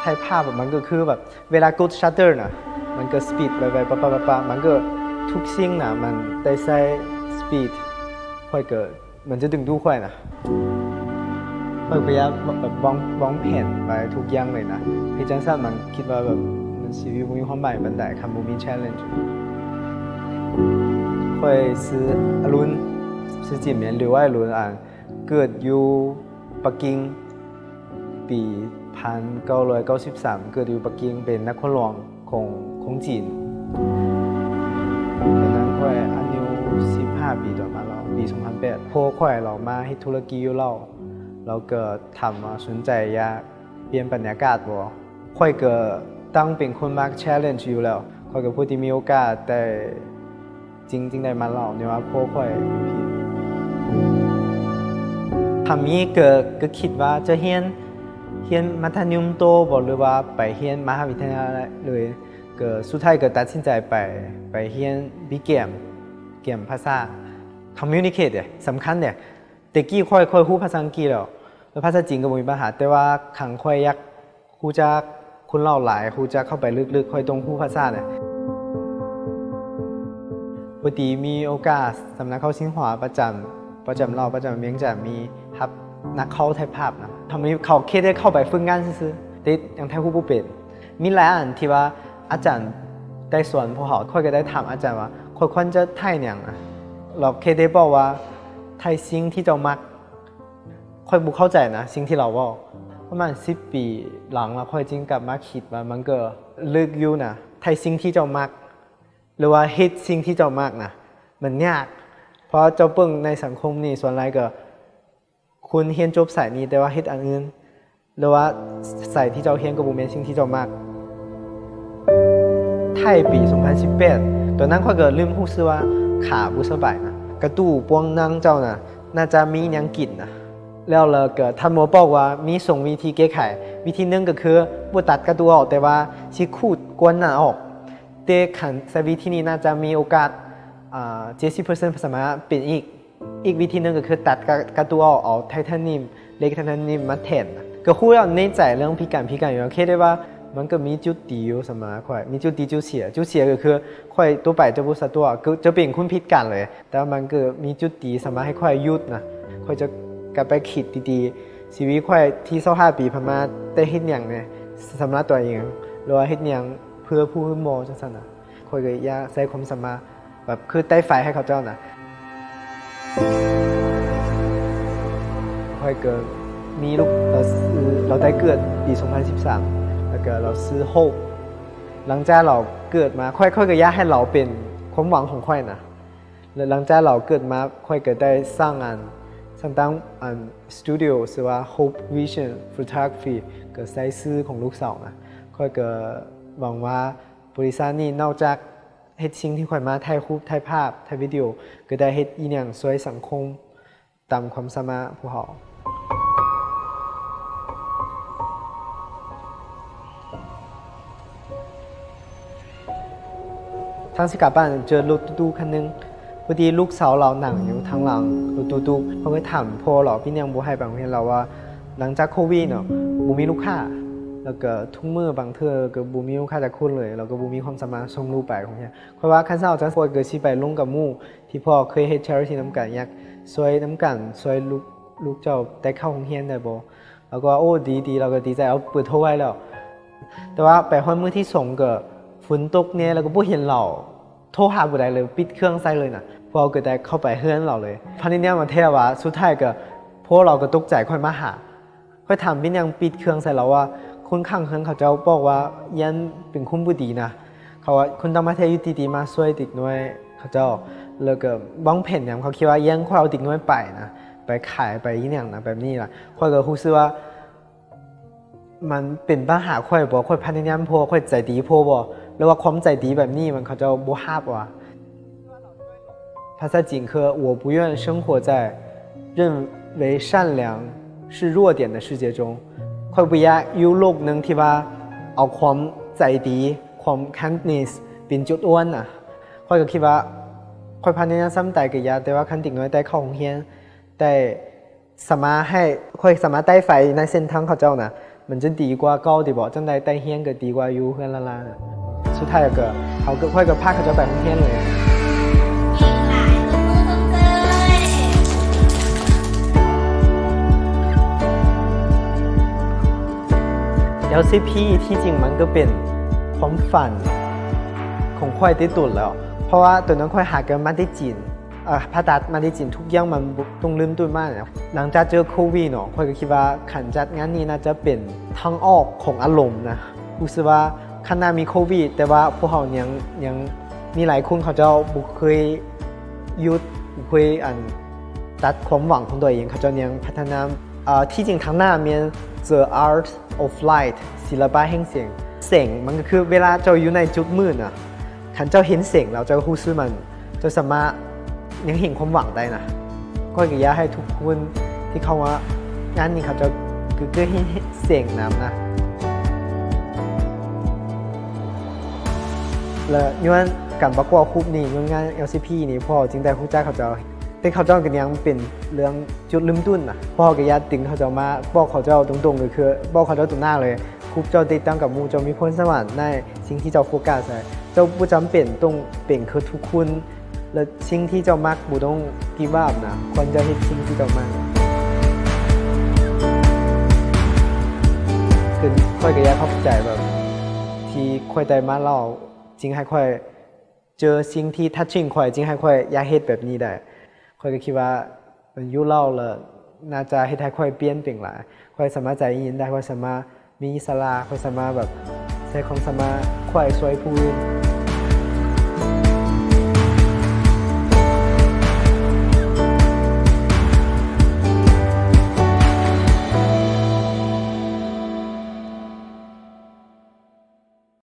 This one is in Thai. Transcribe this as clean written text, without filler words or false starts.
ถ่ายภาพมันก็คือแบบเวลากดชัตเตอร์นะมันก็สปีดไปปะมันก็ทุกสิ่งนะมันได้ใช้สปีดค่อยเกิดมันจะดึงดูค่อยนะค่อยพยายามแบบวางแผนไปทุกอย่างเลยนะพี่จังสั้นมันคิดว่าแบบมันชีวิตมีความหมายบันไดคำบูมี challenge ค่อยซื้ออรุณซื้อจิ๋มเนี่ยหรือว่าอรุณเกิดอยู่ปักกิ่งปี1993เกิดอยู่ปักกิ่งเป็นนครหลวงของจีนตอนนั้นค่อยอายุ15ปีต่อมาเราปี2008พ่อค่อยเรามาให้ธุรกิจอยู่เราเกิดทำมาสนใจอยากเปลี่ยนบรรยากาศบ่ค่อยเกิดตั้งเป็นคนมัก challenge อยู่แล้วค่อยกับผู้ที่มีโอกาสแต่จริงได้มาเล่าเนี่ยว่าพ่อค่อยผิดทำนี้ก็คิดว่าจะเรียนมัธยมโตบ่หรือว่าไปเรียนมหาวิทยาลัยเลยก็สุดท้ายก็ตัดสินใจไปเรียนวิเกมภาษา communicate เนี่ยสำคัญเนี่ยแต่กี้ค่อยรู้ภาษาอังกฤษแล้วภาษาจีนก็บ่มีปัญหาแต่ว่าขังค่อยอยากรู้จักคนเล่าหลายรู้จักเข้าไปลึกๆค่อยต้องรู้ภาษาเนี่ยพอดีมีโอกาสสำนักเข้าชิงหัวประจำเราประจำเมียงจันมีครับนักเข้าถ่ายภาพนะทำให้เขาแค่ได้เข้าไปฝึกงานซื่อๆแต่ยังถ่ายรูปบ่เป็นมีหลายอันที่ว่าอาจารย์ได้สอนพวกเขาค่อยก็ได้ถามอาจารย์ว่าควรจะถ่ายหยังเราแค่ได้บอกว่าถ่ายสิ่งที่เจ้ามักค่อยบ่เข้าใจนะสิ่งที่เราบอกประมาณ10ปีหลังแล้วค่อยจริงกลับมาคิดว่ามันก็ลึกอยู่นะถ่ายสิ่งที่เจ้ามักหรือว่าเฮ็ดสิ่งที่เจ้ามักนะมันยากเพราะเจ้าเบิ่งในสังคมนี่ส่วนหลายก็คุณเรียนจบสายนี้แต่ว่าเฮ็ดอันอื่นหรือว่าสายที่เจ้าเรียนก็บ่แม่นสิ่งที่เจ้ามักไทยปี2018ตอนนั้นค่อยก็ลืมรู้สึกว่าขาบ่สบายนะกระตู้ปวงนั่งเจ้าน่ะน่าจะมีหยังกินนะแล้วก็ท่านหมอบอกว่ามี2วิธีแก้ไขวิธีนึงก็คือบ่ตัดกระตู้ออกแต่ว่าสิขูดกวนหน้าออกแต่คันใช้วิธีนี้น่าจะมีโอกาส70% สามารถเป็นอีกวิธีนึงก็คือตัดกระตู้ออกเอาไทเทเนียมเหล็กไทเทเนียมมาแทนก็รู้แล้วในใจเรื่องพิการอยู่แค่ได้ว่ามันก็มีจุดดีอยู่เสมอค่อยมีจุดดีจุดเสียก็คือค่อยตัวไปจะบ่สะตัวก็จะเป็นคนพิการเลยแต่มันก็มีจุดดีสามารถให้ค่อยหยุดนะค่อยจะกลับไปคิดดีๆชีวิตค่อยที่25ปีผ่านมาได้เฮ็ดหยังเนี่ยสำหรับตัวเองหรือว่าเฮ็ดหยังเพื่อผู้อื่นบ่จังซั่นน่ะค่อยก็อยากใช้ความสามารถแบบคือใต้ไฟให้เขาเจ้าน่ะค่อยเกิดมีลูกเราได้เกิดปี2013แล้วก็เราซื้อโฮปหลังจากเราเกิดมาค่อยก็อยากให้เราเป็นความหวังของค่อยนะแล้วหลังจากเราเกิดมาค่อยก็ได้สร้างตั้งสตูดิโอชื่อว่า Hope Vision Photography ก็ใช้ชื่อของลูกสาวนะค่อยก็หวังว่าบริษัทนี้นอกจากเฮ็ดสิ่งที่ค่อยมาถ่ายรูปถ่ายภาพถ่ายวิดีโอก็ได้เฮ็ดอีหยังช่วยสังคมตามความสามารถพวกเขาทางสิกลับบ้านเจอรถตู้คันนึงพอดีลูกสาวเรานั่งอยู่ทางหลังรถตู้เขาก็ถามพ่อเราพี่ยังบ่ให้ไปโรงเรียนเราว่าหลังจากโควิดเนาะบ่มีลูกค้าแล้วก็ทุกมื้อบางเทื่อก็บ่มีลูกค้าจักคนเลยแล้วก็บ่มีความสามารถส่งลูกไปโรงเรียนเพราะว่าคันเช้าจังซี่ก็สิไปลงกับหมู่ที่พ่อเคยเฮ็ด charity นำกันอยากช่วยนำกันช่วยลูกเจ้าได้เข้าโรงเรียนได้บ่แล้วก็โอ้ดีเราก็ดีใจเอาเปิดโทรไว้แล้วแต่ว่าไปฮอดมื้อที่2ก็ฝนตกแน่แล้วก็บ่เห็นเราโทรหาบ่ได้เลยปิดเครื่องใส่เลยน่ะพอก็ได้เข้าไปเฮือนเราเลยพอนี้เนี่ยมาแท้ว่าสุดท้ายก็พวกเราก็ตกใจค่อยมาหาค่อยถามพี่ยังปิดเครื่องใส่เราว่าคนข้างเฮือนเขาเจ้าบอกว่ายันเป็นคนบ่ดีนะเขาว่าคนต่างประเทศอยู่ดีๆมาช่วยเด็กน้อยเขาเจ้าแล้วก็วางแผนหยังเขาคิดว่ายังค่อยเอาเด็กน้อยไปนะไปขายไปอีหยังนะแบบนี้ล่ะค่อยก็รู้สึกว่ามันเป็นปัญหาค่อยบ่ค่อยพยายามพอค่อยใจดีพอบ่แล้วว่าความใจดีแบบนี้มันเขาจะบ่ฮับว่ะภาษาจีนคือ我不愿生活在认为善良是弱点的世界中ค่อยบ่อยากอยู่โลกนึงที่ว่าเอาความใจดีความ kindness เป็นจุดอ้วนน่ะค่อยก็คิดว่าค่อยพยายามซ้ำแต่ก็อยากแต่ว่าคันติน้อยได้เข้าโรงเรียนได้สามารถให้ค่อยสามารถได้ไฟในเส้นทางเขาเจ้าน่ะมันจะดีกว่าเก่าที่บอกจังใดแต่เฮียนก็ดีกว่าอยู่เพื่อนละลาสุดท้ายก็เขาก็ค่อยกับพาเขาจะไปโรงเรียนเลยLCP ที่จริงมันก็เป็นความฝันของค่อยที่ตุ่นแล้วเพราะว่าตัวนั้นค่อยหากันมาได้จีนผ่าตัดมาได้จีนทุกอย่างมันต้องลืมตุ่นมากนะหลังจากเจอโควิดเนาะค่อยก็คิดว่าขันจัดงานนี้น่าจะเป็นทางออกของอารมณ์นะรู้สึกว่าขณะมีโควิดแต่ว่าพวกเขายังมีหลายคนเขาจะบุเคยหยุดบุเคยตัดความหวังของตัวเองเขาจะยังพัฒนาที่จริงทางหน้ามีThe Art of Light ศิลปะแห่งแสงมันก็คือเวลาเจ้าอยู่ในจุดมืดนะขันเจ้าเห็นแสงแล้วเจ้ารู้สึกมันเจ้าสามารถยังเห็นความหวังได้นะก็อยากให้ทุกคนที่เขาว่างานนี้เขาจะคือเห็นแสงน้ำนะแล้วย้อนการประกวดคุปนี้ย้อนงาน LCP นี่พ่อจึงได้รู้จักเขาเจ้าแต่เขาเจ้ากันยังเป็นเรื่องจุดลืมตุ้นนะพ่อกับญาติติงเขาเจ้ามาบอกเขาเจ้าตรงๆเลยคือบอกเขาเจ้าตรงหน้าเลยคุปเจ้าติดตั้งกับมูเจ้ามีพรสวรรค์ในสิ่งที่เจ้าโฟกัสใส่เจ้าผู้จำเป็นต้องเป็นคือทุกคนและสิ่งที่เจ้ามักบุต้องกีบาบนะควรจะเห็นสิ่งที่เจ้ามักคือค่อยกับญาติเข้าใจแบบที่ค่อยได้มาเล่าจริงให้ค่อยเจอสิ่งที่ทัชชิ่งค่อยจริงให้ค่อยอยากเฮ็ดแบบนี้ได้ค่อยก็คิดว่ายุเล่าแล้วน่าจะให้ค่อยเปลี่ยนเปลี่ยนหลายค่อยสามารถใจยินได้ค่อยสามารถมีอิสระค่อยสามารถแบบใช้ความสามารถค่อยช่วยผู้อื่น